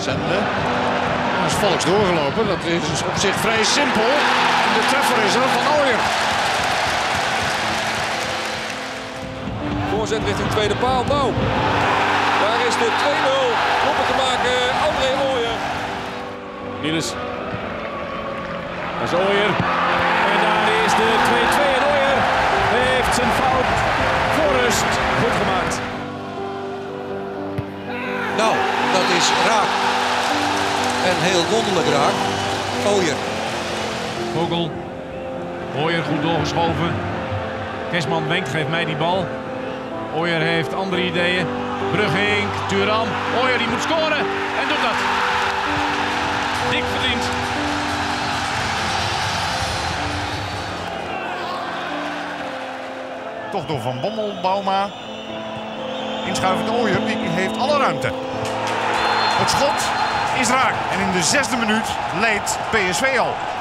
Zende. Is volks doorgelopen. Dat is op zich vrij simpel. En de treffer is er van Ooyer. Voorzet richting tweede paal. Nou, daar is de 2-0. Proppen te maken. André Ooyer. Niels. Dat is Ooyer. En daar is de 2-2. En Ooyer heeft zijn fout voor rust goed gemaakt. Nou, dat is raak. En heel wonderlijk raak. Ooyer. Vogel. Ooyer goed doorgeschoven. Kesman wenkt, geeft mij die bal. Ooyer heeft andere ideeën. Brugging, Thuram. Ooyer die moet scoren en doet dat. Dik verdiend. Toch door Van Bommel, Bouma. Inschuivend Ooyer, die heeft alle ruimte. Het schot is raak en in de 6e minuut leidt PSV al.